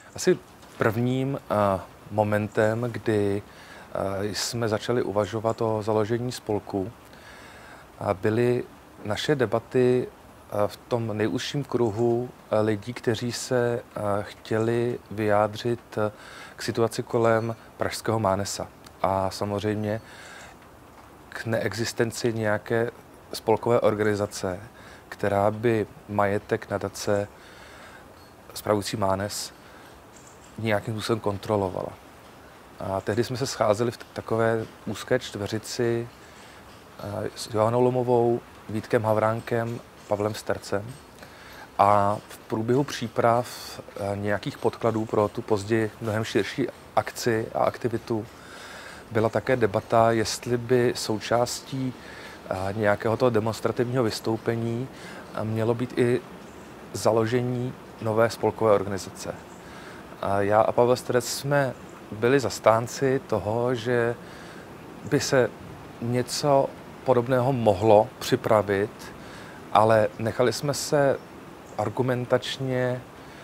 Asi prvním momentem, kdy jsme začali uvažovat o založení spolku, byly naše debaty v tom nejúžším kruhu lidí, kteří se chtěli vyjádřit k situaci kolem pražského Mánesa. A samozřejmě k neexistenci nějaké spolkové organizace, která by majetek nadace spravující Mánes nějakým způsobem kontrolovala. A tehdy jsme se scházeli v takové úzké čtveřici s Johanou Lomovou, Vítkem Havránkem, Pavlem Stercem. A v průběhu příprav nějakých podkladů pro tu později mnohem širší akci a aktivitu byla také debata, jestli by součástí nějakého toho demonstrativního vystoupení mělo být i založení nové spolkové organizace. A já a Pavel Sterec jsme byli zastánci toho, že by se něco podobného mohlo připravit, ale nechali jsme se argumentačně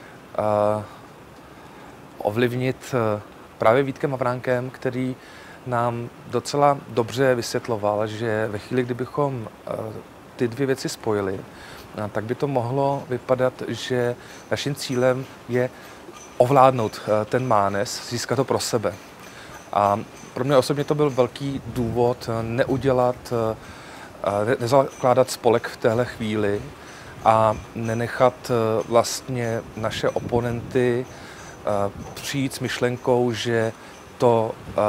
ovlivnit právě Vítkem Havránkem, který nám docela dobře vysvětloval, že ve chvíli, kdybychom ty dvě věci spojili, tak by to mohlo vypadat, že naším cílem je ovládnout ten Mánes, získat to pro sebe. A pro mě osobně to byl velký důvod nezakládat spolek v téhle chvíli a nenechat vlastně naše oponenty přijít s myšlenkou, že to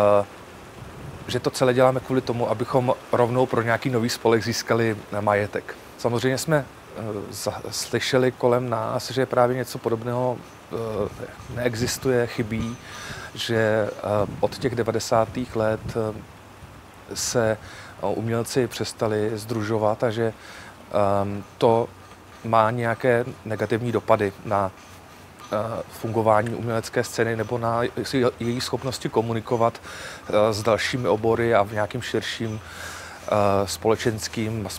celé děláme kvůli tomu, abychom rovnou pro nějaký nový spolek získali majetek. Samozřejmě jsme slyšeli kolem nás, že právě něco podobného neexistuje, chybí, že od těch 90. let se umělci přestali sdružovat a že to má nějaké negativní dopady na fungování umělecké scény nebo na její schopnosti komunikovat s dalšími obory a v nějakým širším společenským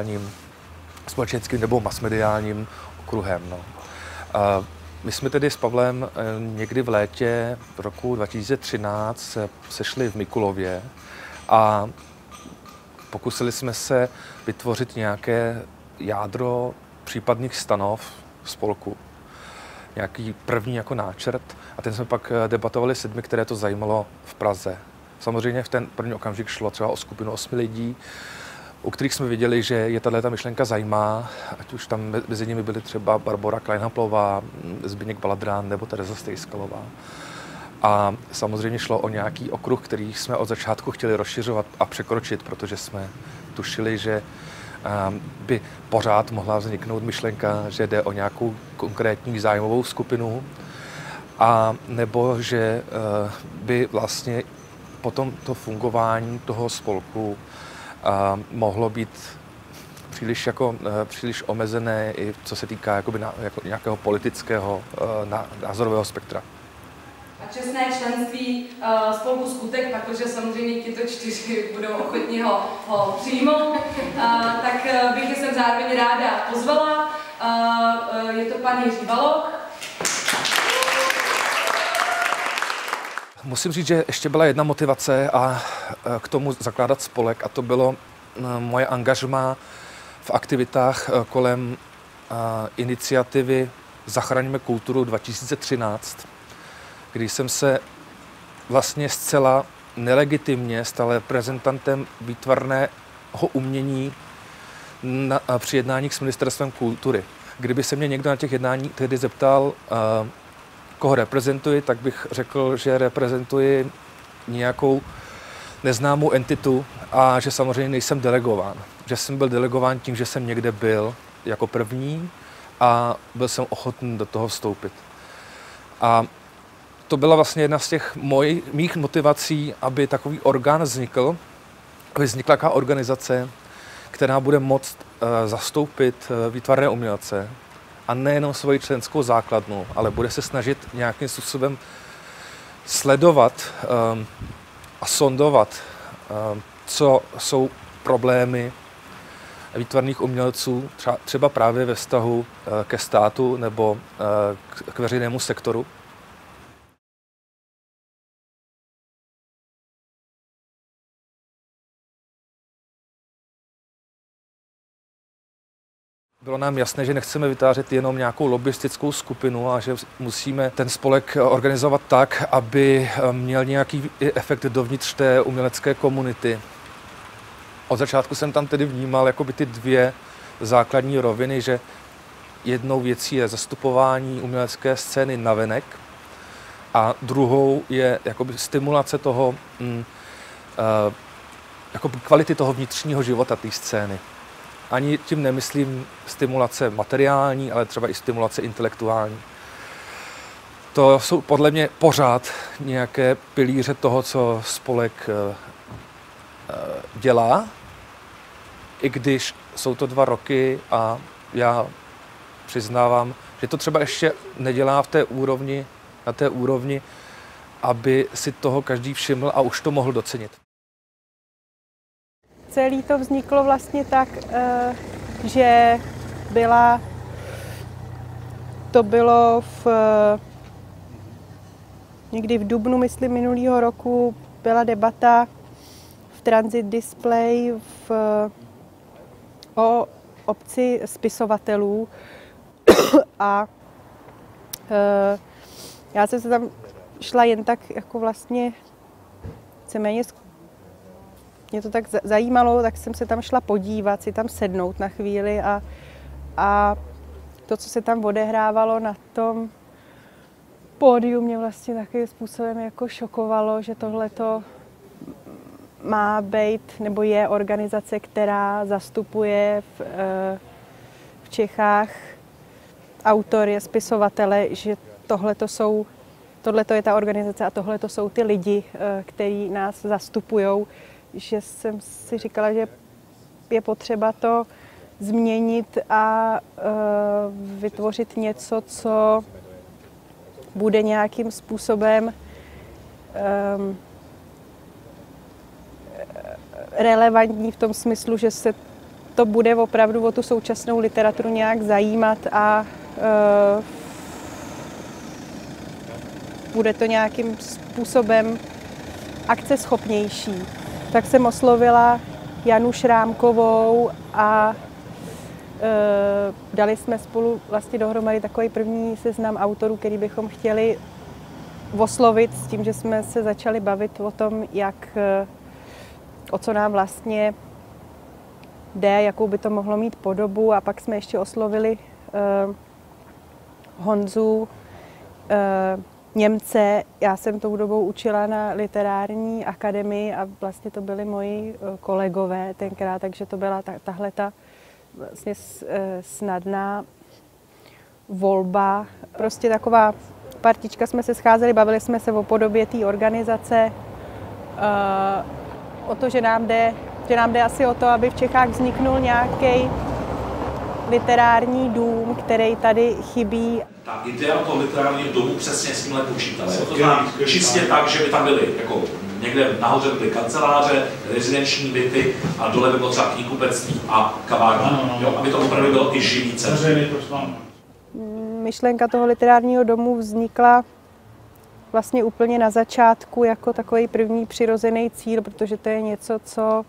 nebo masmediálním okruhem. No. My jsme tedy s Pavlem někdy v létě roku 2013 se sešli v Mikulově a pokusili jsme se vytvořit nějaké jádro případných stanov spolku. Nějaký první jako náčrt a ten jsme pak debatovali s lidmi, které to zajímalo v Praze. Samozřejmě v ten první okamžik šlo třeba o skupinu 8 lidí, u kterých jsme viděli, že je tato myšlenka zajímá, ať už tam mezi nimi byly třeba Barbora Kleinhaplová, Zbyněk Baladrán nebo Tereza Stejskalová. A samozřejmě šlo o nějaký okruh, který jsme od začátku chtěli rozšiřovat a překročit, protože jsme tušili, že by pořád mohla vzniknout myšlenka, že jde o nějakou konkrétní zájmovou skupinu, a nebo že by vlastně potom to fungování toho spolku mohlo být příliš omezené i co se týká jako nějakého politického názorového spektra. A čestné členství spolku Skutek, protože samozřejmě tito 4 budou ochotní ho přijmout, tak bych je sem zároveň ráda pozvala. Je to pan Jiří Baloch. Musím říct, že ještě byla jedna motivace a k tomu zakládat spolek, a to bylo moje angažmá v aktivitách kolem iniciativy Zachraňme kulturu 2013, kdy jsem se vlastně zcela nelegitimně stal reprezentantem výtvarného umění při jednáních s Ministerstvem kultury. Kdyby se mě někdo na těch jednáních tehdy zeptal, koho reprezentuji, tak bych řekl, že reprezentuji nějakou neznámou entitu a že samozřejmě nejsem delegován. Že jsem byl delegován tím, že jsem někde byl jako první a byl jsem ochotný do toho vstoupit. A to byla vlastně jedna z těch mých motivací, aby takový orgán vznikl, aby vznikla taková organizace, která bude moct zastoupit výtvarné umělce a nejenom svoji členskou základnu, ale bude se snažit nějakým způsobem sledovat a sondovat, co jsou problémy výtvarných umělců, třeba právě ve vztahu ke státu nebo k veřejnému sektoru. Bylo nám jasné, že nechceme vytvářet jenom nějakou lobbystickou skupinu a že musíme ten spolek organizovat tak, aby měl nějaký efekt dovnitř té umělecké komunity. Od začátku jsem tam tedy vnímal jakoby ty dvě základní roviny, že jednou věcí je zastupování umělecké scény navenek a druhou je jakoby stimulace toho, jakoby kvality toho vnitřního života té scény. Ani tím nemyslím stimulace materiální, ale třeba i stimulace intelektuální. To jsou podle mě pořád nějaké pilíře toho, co spolek dělá, i když jsou to 2 roky a já přiznávám, že to třeba ještě nedělá na té úrovni, aby si toho každý všiml a už to mohl docenit. Celé to vzniklo vlastně tak, že to bylo někdy v dubnu, myslím, minulého roku byla debata v Transit Display o obci spisovatelů a já jsem se tam šla jen tak jako vlastně víceméně mě to tak zajímalo, tak jsem se tam šla podívat, si tam sednout na chvíli a to, co se tam odehrávalo na tom pódiu, mě vlastně takovým způsobem jako šokovalo, že tohleto má být nebo je organizace, která zastupuje v Čechách autory, spisovatele, že tohleto je ta organizace a tohleto jsou ty lidi, kteří nás zastupujou. Že jsem si říkala, že je potřeba to změnit a vytvořit něco, co bude nějakým způsobem relevantní v tom smyslu, že se to bude opravdu o tu současnou literaturu nějak zajímat a bude to nějakým způsobem akceschopnější. Tak jsem oslovila Janu Šrámkovou a dali jsme spolu vlastně dohromady takový první seznam autorů, který bychom chtěli oslovit s tím, že jsme se začali bavit o tom, o co nám vlastně jde, jakou by to mohlo mít podobu. A pak jsme ještě oslovili Honzu Němce. Já jsem tou dobou učila na literární akademii a vlastně to byli moji kolegové tenkrát, takže to byla tahleta vlastně snadná volba. Prostě taková partička, jsme se scházeli, bavili jsme se o podobě té organizace, o to, že nám jde asi o to, aby v Čechách vzniknul nějaký literární dům, který tady chybí. Ta idea toho literárního domu přesně s tímhle počítala. To znamená čistě tak, že by tam byly jako někde nahoře byly kanceláře, rezidenční byty a dole by bylo třeba knihkupectví a kavárna. Aby to opravdu bylo i živý centrum. Myšlenka toho literárního domu vznikla vlastně úplně na začátku jako takový první přirozený cíl, protože to je něco, co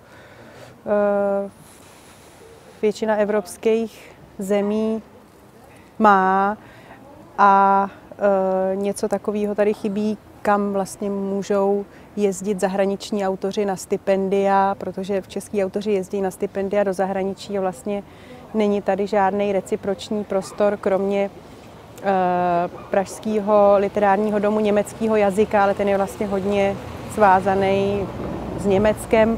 většina evropských zemí má a něco takového tady chybí, kam vlastně můžou jezdit zahraniční autoři na stipendia, protože český autoři jezdí na stipendia do zahraničí a vlastně není tady žádný reciproční prostor, kromě pražského literárního domu německého jazyka, ale ten je vlastně hodně svázaný s Německem.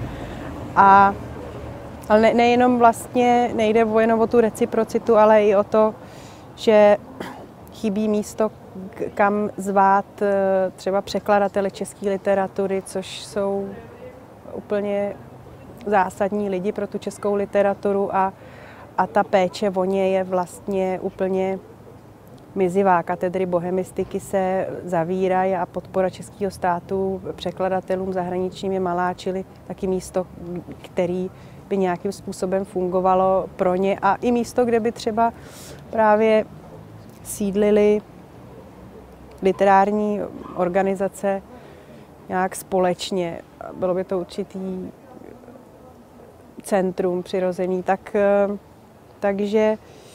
Ale nejenom vlastně nejde jenom o tu reciprocitu, ale i o to, že chybí místo, kam zvát třeba překladatele české literatury, což jsou úplně zásadní lidi pro tu českou literaturu a ta péče o ně je vlastně úplně mizivá. Katedry bohemistiky se zavírají a podpora českého státu překladatelům zahraničním je malá, čili taky místo, který by nějakým způsobem fungovalo pro ně a i místo, kde by třeba právě sídlily literární organizace nějak společně. Bylo by to určitý centrum přirozený. Takže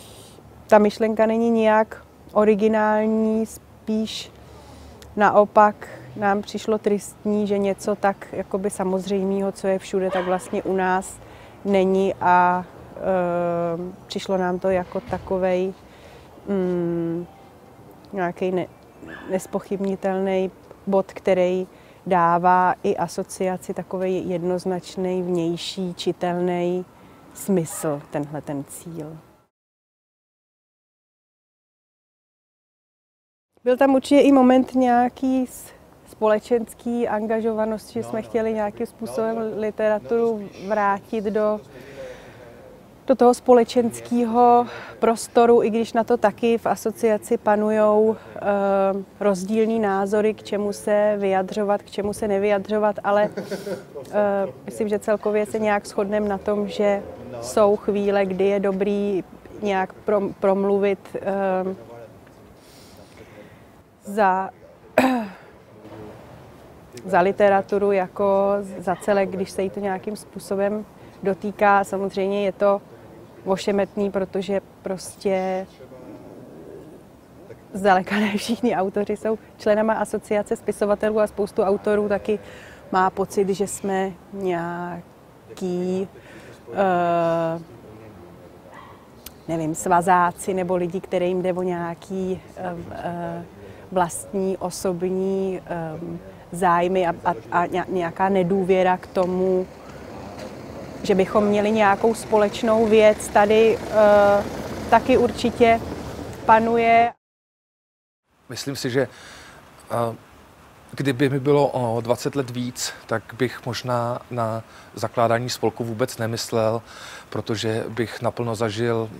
ta myšlenka není nijak originální, spíš naopak nám přišlo tristní, že něco tak jakoby samozřejmého, co je všude, tak vlastně u nás není a přišlo nám to jako takovej nějaký nespochybnitelný bod, který dává i asociaci takový jednoznačný, vnější, čitelný smysl, tenhle ten cíl. Byl tam určitě i moment nějaký společenský angažovanosti, že jsme chtěli nějakým způsobem literaturu vrátit do toho společenského prostoru, i když na to taky v asociaci panujou rozdílný názory, k čemu se vyjadřovat, k čemu se nevyjadřovat, ale myslím, že celkově se nějak shodneme na tom, že jsou chvíle, kdy je dobrý nějak promluvit za literaturu jako za celek, když se jí to nějakým způsobem dotýká. Samozřejmě je to ošemetný, protože prostě zdaleka ne všichni autoři jsou členama asociace spisovatelů a spoustu autorů taky má pocit, že jsme nějaký nevím, svazáci nebo lidi, kterým jde o nějaký vlastní osobní zájmy a nějaká nedůvěra k tomu, že bychom měli nějakou společnou věc. Tady taky určitě panuje. Myslím si, že kdyby mi bylo o 20 let víc, tak bych možná zakládání spolku vůbec nemyslel, protože bych naplno zažil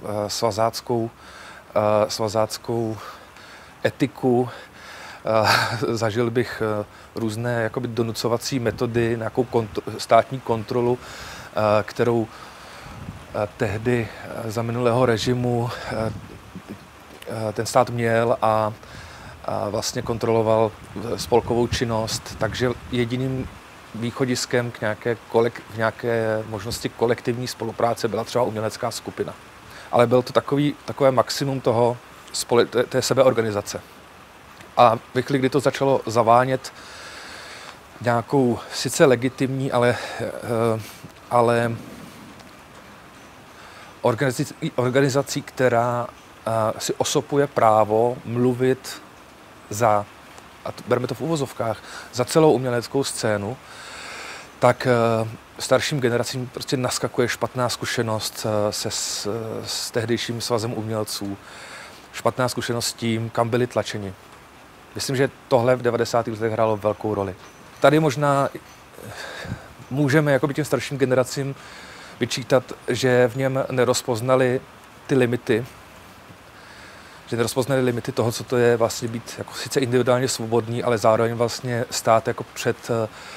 svazáckou etiku, zažil bych různé jakoby donucovací metody, nějakou státní kontrolu, kterou tehdy za minulého režimu ten stát měl a vlastně kontroloval spolkovou činnost, takže jediným východiskem k nějaké možnosti kolektivní spolupráce byla třeba umělecká skupina. Ale byl to takové maximum té sebeorganizace. A ve chvíli, kdy to začalo zavánět nějakou sice legitimní, ale organizací, která si osopuje právo mluvit za, a bereme to v uvozovkách, za celou uměleckou scénu, tak starším generacím prostě naskakuje špatná zkušenost s tehdejším svazem umělců, špatná zkušenost s tím, kam byli tlačeni. Myslím, že tohle v 90. letech hrálo velkou roli. Tady možná můžeme jakoby těm starším generacím vyčítat, že v něm nerozpoznali ty limity, toho, co to je vlastně být jako sice individuálně svobodný, ale zároveň vlastně stát jako před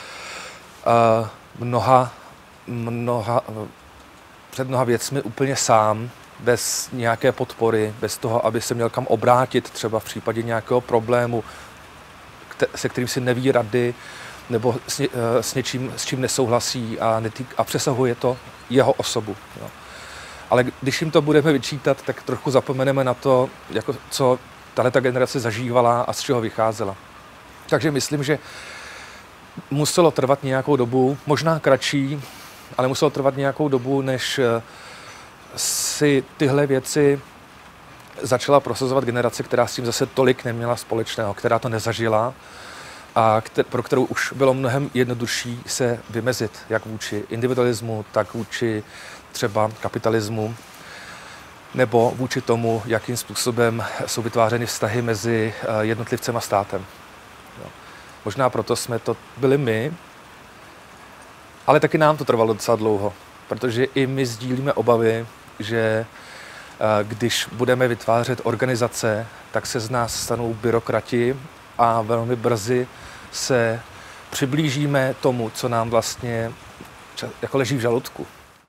mnoha věcmi úplně sám, bez nějaké podpory, bez toho, aby se měl kam obrátit třeba v případě nějakého problému, se kterým si neví rady, nebo s něčím, s čím nesouhlasí a přesahuje to jeho osobu. Jo. Ale když jim to budeme vyčítat, tak trochu zapomeneme na to, jako co tahleta generace zažívala a z čeho vycházela. Takže myslím, že muselo trvat nějakou dobu, možná kratší, ale muselo trvat nějakou dobu, než si tyhle věci začala prosazovat generace, která s tím zase tolik neměla společného, která to nezažila a pro kterou už bylo mnohem jednodušší se vymezit, jak vůči individualismu, tak vůči třeba kapitalismu, nebo vůči tomu, jakým způsobem jsou vytvářeny vztahy mezi jednotlivcem a státem. Jo. Možná proto jsme to byli my, ale taky nám to trvalo docela dlouho, protože i my sdílíme obavy, že když budeme vytvářet organizace, tak se z nás stanou byrokrati a velmi brzy se přiblížíme tomu, co nám vlastně jako leží v žaludku.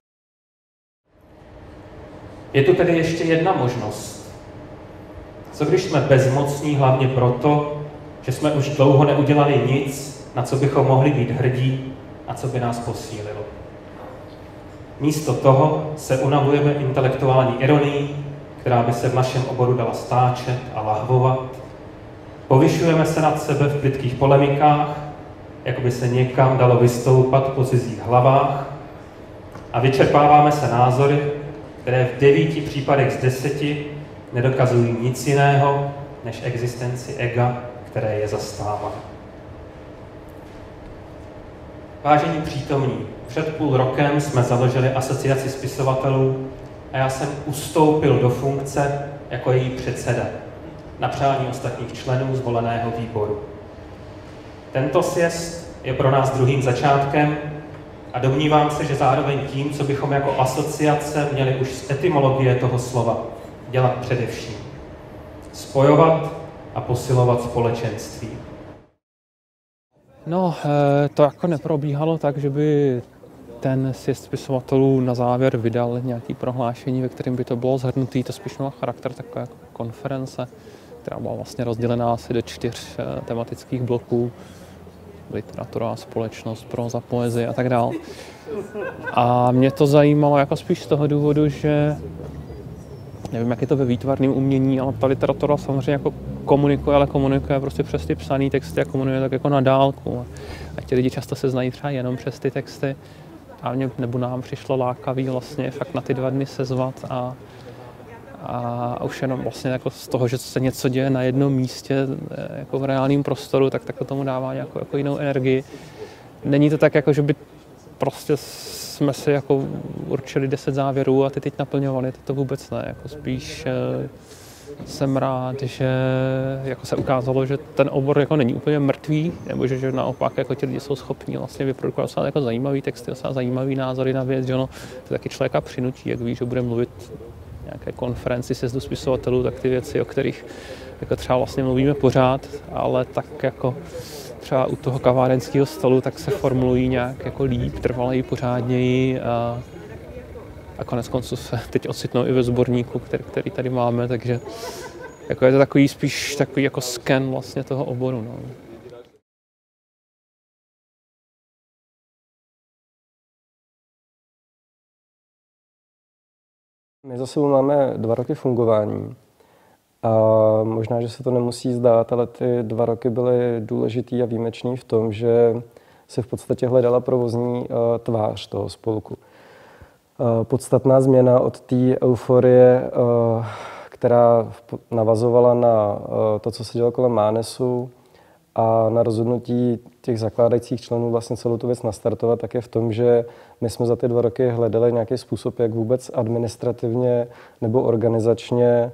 Je tu tedy ještě jedna možnost. Co když jsme bezmocní hlavně proto, že jsme už dlouho neudělali nic, na co bychom mohli být hrdí a co by nás posílilo? Místo toho se unavujeme intelektuální ironií, která by se v našem oboru dala stáčet a lahvovat. Povyšujeme se nad sebe v plytkých polemikách, jako by se někam dalo vystoupat po cizích hlavách a vyčerpáváme se názory, které v 9 případech z 10 nedokazují nic jiného, než existenci ega, které je zastává. Vážení přítomní, před půl rokem jsme založili Asociaci spisovatelů a já jsem ustoupil do funkce jako její předseda na přání ostatních členů zvoleného výboru. Tento sjezd je pro nás druhým začátkem a domnívám se, že zároveň tím, co bychom jako asociace měli už z etymologie toho slova dělat především. Spojovat a posilovat společenství. No, to jako neprobíhalo tak, že by ten sjezd spisovatelů na závěr vydal nějaké prohlášení, ve kterém by to bylo shrnutý. To spíš mělo charakter takové jako konference, která byla vlastně rozdělená asi do 4 tematických bloků. Literatura, společnost, próza, poezie a tak dále. A mě to zajímalo jako spíš z toho důvodu, že nevím, jak je to ve výtvarném umění, ale ta literatura samozřejmě jako komunikuje, ale komunikuje prostě přes ty psané texty a komunikuje tak jako na dálku. A ti lidi často se znají třeba jenom přes ty texty. A mě nebo nám přišlo lákavý vlastně fakt na ty 2 dny sezvat a už jenom vlastně jako z toho, že se něco děje na jednom místě jako v reálném prostoru, tak to tomu dává nějakou jako jinou energii. Není to tak, jako, že by prostě jsme si jako určili 10 závěrů a ty teď naplňovali, to vůbec ne. Jako spíš jsem rád, že jako se ukázalo, že ten obor jako není úplně mrtvý, nebo že naopak jako ti lidi jsou schopni vlastně vyprodukovat docela jako zajímavý texty, docela zajímavý názory na věc, že ono to taky člověka přinutí, jak ví, že bude mluvit nějaké konferenci sjezdu spisovatelů, tak ty věci, o kterých jako třeba vlastně mluvíme pořád, ale tak jako třeba u toho kavárenského stolu, tak se formulují nějak jako líp, trvaleji, pořádněji a konec konců se teď ocitnou i ve sborníku, který tady máme, takže jako je to takový spíš takový jako sken vlastně toho oboru. No. My za sebou máme 2 roky fungování a možná, že se to nemusí zdát, ale ty 2 roky byly důležitý a výjimečný v tom, že se v podstatě hledala provozní tvář toho spolku. Podstatná změna od té euforie, která navazovala na to, co se dělo kolem Mánesu a na rozhodnutí těch zakládajících členů vlastně celou tu věc nastartovat, tak je v tom, že my jsme za ty 2 roky hledali nějaký způsob, jak vůbec administrativně nebo organizačně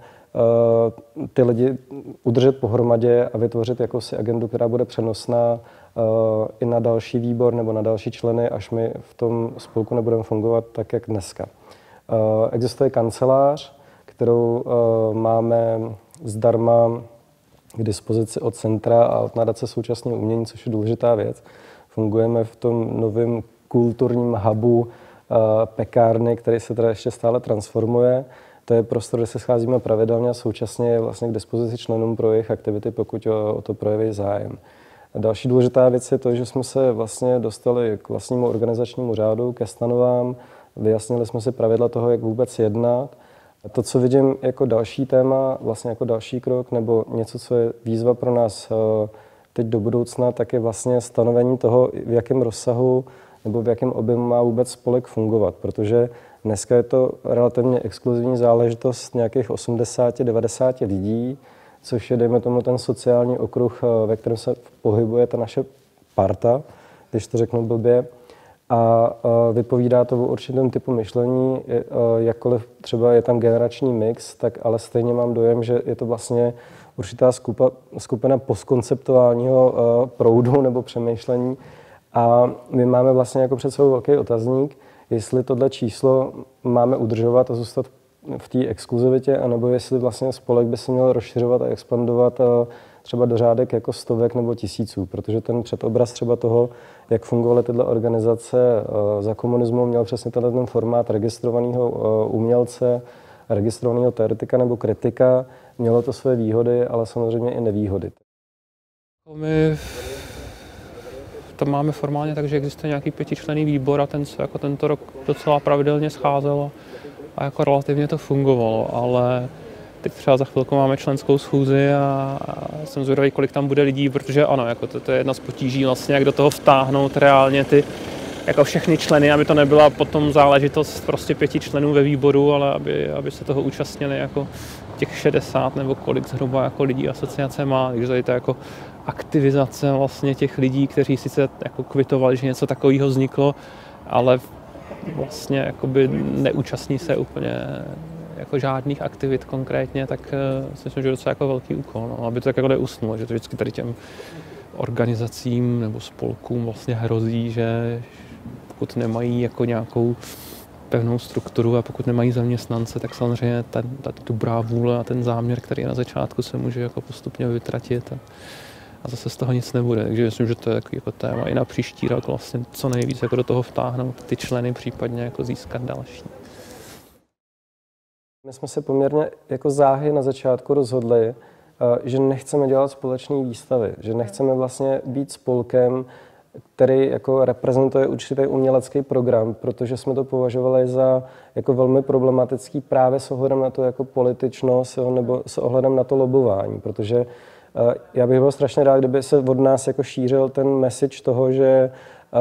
ty lidi udržet pohromadě a vytvořit jakousi agendu, která bude přenosná i na další výbor nebo na další členy, až my v tom spolku nebudeme fungovat tak, jak dneska. Existuje kancelář, kterou máme zdarma k dispozici od centra a od nadace současného umění, což je důležitá věc. Fungujeme v tom novém kulturním hubu pekárny, který se teda ještě stále transformuje. To je prostor, kde se scházíme pravidelně a současně je vlastně k dispozici členům pro jejich aktivity, pokud o to projeví zájem. A další důležitá věc je to, že jsme se vlastně dostali k vlastnímu organizačnímu řádu, ke stanovám, vyjasnili jsme si pravidla toho, jak vůbec jednat. To, co vidím jako další téma, vlastně jako další krok, nebo něco, co je výzva pro nás teď do budoucna, tak je vlastně stanovení toho, v jakém rozsahu nebo v jakém objemu má vůbec spolek fungovat, protože dneska je to relativně exkluzivní záležitost nějakých 80-90 lidí, což je, dejme tomu, ten sociální okruh, ve kterém se pohybuje ta naše parta, když to řeknu blbě. A vypovídá to o určitém typu myšlení, jakkoliv třeba je tam generační mix, tak ale stejně mám dojem, že je to vlastně určitá skupina postkonceptuálního proudu nebo přemýšlení. A my máme vlastně jako před sebou velký otazník, jestli tohle číslo máme udržovat a zůstat v té exkluzivitě, anebo jestli vlastně spolek by se měl rozšiřovat a expandovat třeba do řádek jako 100 nebo 1000, protože ten předobraz třeba toho, jak fungovaly tyhle organizace za komunismu, měl přesně ten formát registrovaného umělce, registrovaného teoretika nebo kritika. Mělo to své výhody, ale samozřejmě i nevýhody. My to máme formálně tak, že existuje nějaký 5členný výbor a ten se jako tento rok docela pravidelně scházel a jako relativně to fungovalo, ale teď třeba za chvilku máme členskou schůzi a jsem zvědavý, kolik tam bude lidí, protože ano, jako to je jedna z potíží vlastně, jak do toho vtáhnout reálně ty jako všechny členy, aby to nebyla potom záležitost prostě 5 členů ve výboru, ale aby se toho účastnili jako těch 60 nebo kolik zhruba jako lidí asociace má, takže tady to je jako aktivizace vlastně těch lidí, kteří sice jako kvitovali, že něco takového vzniklo, ale vlastně jakoby neúčastní se úplně jako žádných aktivit konkrétně, tak si myslím, že je docela jako velký úkol, no, aby to tak jako neusnulo, že to vždycky tady těm organizacím nebo spolkům vlastně hrozí, že pokud nemají jako nějakou pevnou strukturu a pokud nemají zaměstnance, tak samozřejmě ta dobrá vůle a ten záměr, který na začátku se může jako postupně vytratit a zase z toho nic nebude. Takže myslím, že to je jako téma i na příští rok vlastně co nejvíc jako do toho vtáhnout ty členy, případně jako získat další. My jsme se poměrně jako záhy na začátku rozhodli, že nechceme dělat společné výstavy, že nechceme vlastně být spolkem, který jako reprezentuje určitý umělecký program, protože jsme to považovali za jako velmi problematický právě s ohledem na to jako političnost nebo s ohledem na to lobování, protože já bych byl strašně rád, kdyby se od nás jako šířil ten message toho, že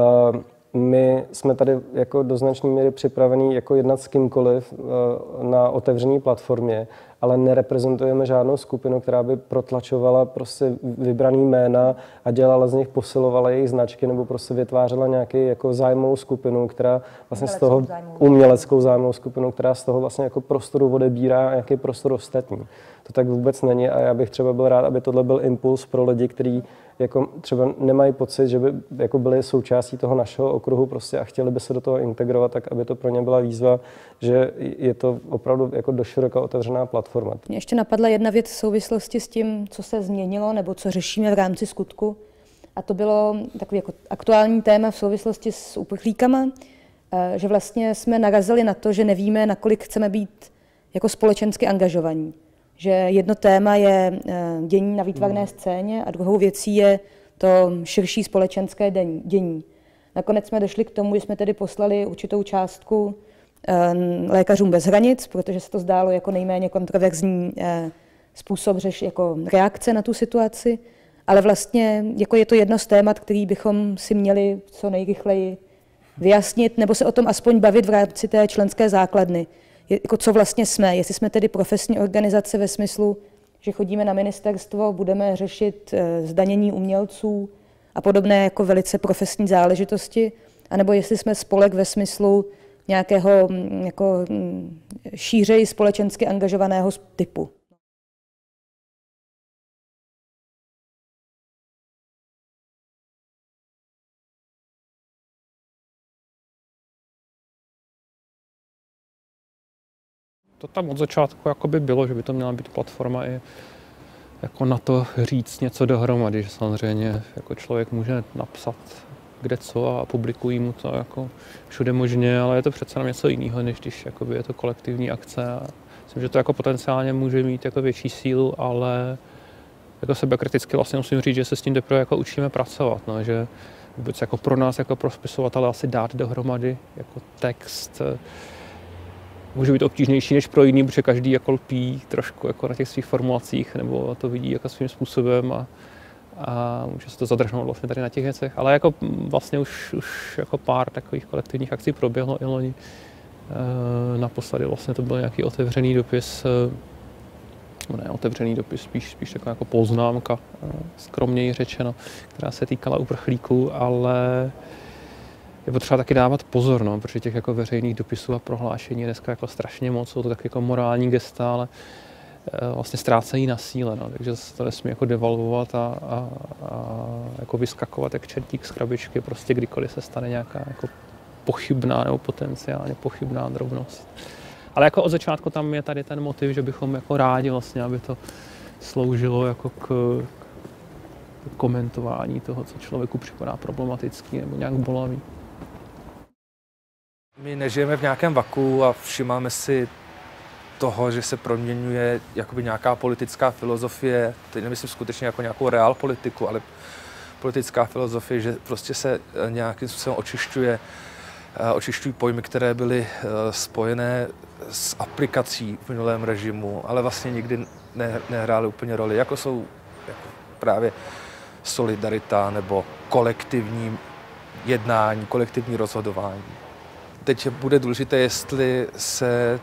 my jsme tady jako do značné míry připravení jako jednat s kýmkoliv na otevřené platformě, ale nereprezentujeme žádnou skupinu, která by protlačovala prostě vybraný jména a dělala z nich, posilovala jejich značky nebo prostě vytvářela nějaký jako zájmovou skupinu, která vlastně z toho uměleckou zájmovou skupinu, která z toho vlastně jako prostoru odebírá nějaký prostor ostatní. To tak vůbec není a já bych třeba byl rád, aby tohle byl impuls pro lidi, kteří jako třeba nemají pocit, že by jako byli součástí toho našeho okruhu prostě a chtěli by se do toho integrovat, tak aby to pro ně byla výzva, že je to opravdu jako doširoka otevřená platforma. Mě ještě napadla jedna věc v souvislosti s tím, co se změnilo nebo co řešíme v rámci skutku. A to bylo takový jako aktuální téma v souvislosti s uprchlíkama, že vlastně jsme narazili na to, že nevíme, nakolik chceme být jako společensky angažovaní. Že jedno téma je dění na výtvarné scéně a druhou věcí je to širší společenské dění. Nakonec jsme došli k tomu, že jsme tedy poslali určitou částku Lékařům bez hranic, protože se to zdálo jako nejméně kontroverzní způsob jako reakce na tu situaci, ale vlastně jako je to jedno z témat, který bychom si měli co nejrychleji vyjasnit nebo se o tom aspoň bavit v rámci té členské základny. Jako co vlastně jsme, jestli jsme tedy profesní organizace ve smyslu, že chodíme na ministerstvo, budeme řešit zdanění umělců a podobné jako velice profesní záležitosti, anebo jestli jsme spolek ve smyslu nějakého jako šířeji společensky angažovaného typu. To tam od začátku jakoby bylo, že by to měla být platforma i jako na to říct něco dohromady, že samozřejmě jako člověk může napsat kde co a publikují mu to jako všude možně, ale je to přece něco jiného, než když jakoby je to kolektivní akce. A myslím, že to jako potenciálně může mít jako větší sílu, ale jako sebekriticky vlastně musím říct, že se s tím teprve jako učíme pracovat, no, že vůbec jako pro nás jako pro spisovatele asi dát dohromady jako text může být obtížnější než pro jiný, protože každý jako lpí trošku jako na těch svých formulacích nebo to vidí jako svým způsobem a může se to zadrhnout vlastně tady na těch věcech. Ale jako vlastně už jako pár takových kolektivních akcí proběhlo i loni. Naposledy vlastně to byl nějaký otevřený dopis, ne otevřený dopis, spíš taková jako poznámka, skromněji řečeno, která se týkala uprchlíků, ale je potřeba taky dávat pozor, no, protože těch jako veřejných dopisů a prohlášení je dneska jako strašně moc, jsou to taky jako morální gesta, ale vlastně ztrácejí na síle, no, takže se to nesmí jako devalvovat a jako vyskakovat jak čertík z krabičky, prostě kdykoliv se stane nějaká jako pochybná nebo potenciálně pochybná drobnost. Ale jako od začátku tam je tady ten motiv, že bychom jako rádi vlastně, aby to sloužilo jako k komentování toho, co člověku připadá problematický nebo nějak bolavý. My nežijeme v nějakém vaku a všimáme si toho, že se proměňuje jakoby nějaká politická filozofie, teď nemyslím skutečně jako nějakou reál politiku, ale politická filozofie, že prostě se nějakým způsobem očišťuje očišťují pojmy, které byly spojené s aplikací v minulém režimu, ale vlastně nikdy nehrály úplně roli, jako jsou právě solidarita nebo kolektivní jednání, kolektivní rozhodování. Teď bude důležité, jestli se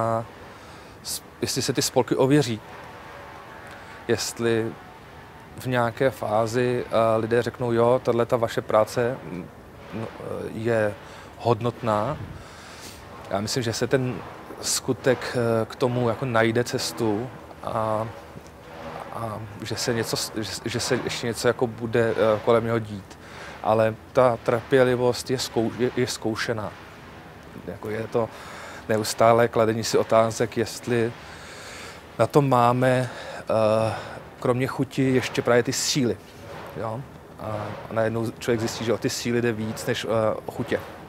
ty spolky ověří, jestli v nějaké fázi lidé řeknou, jo, tato vaše práce je hodnotná. Já myslím, že se ten skutek k tomu jako najde cestu a že se ještě něco jako bude kolem něho dít. Ale ta trpělivost je zkoušená. Jako je to neustále kladení si otázek, jestli na to máme kromě chuti ještě právě ty síly. Jo? A najednou člověk zjistí, že o ty síly jde víc než o chutě.